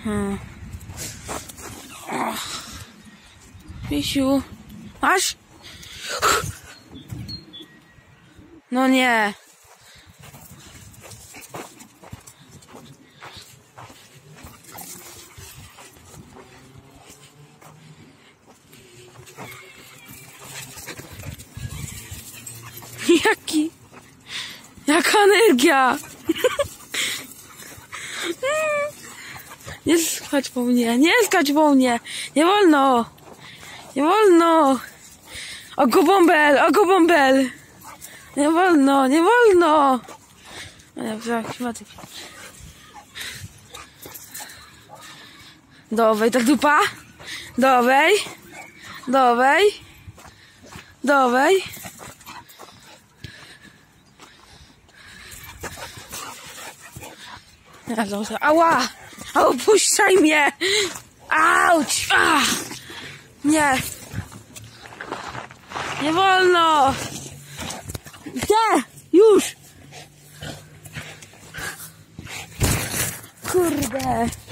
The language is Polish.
Misiu, masz? No nie. Jaka energia! Nie skacz po mnie, nie skacz po mnie! Nie wolno! Nie wolno! Oko bąbel! Nie wolno, nie wolno! Dowej ta dupa! Dowej! Ała! Opuszczaj mnie! Auć! Nie! Nie wolno! Gdzie? Już! Kurde!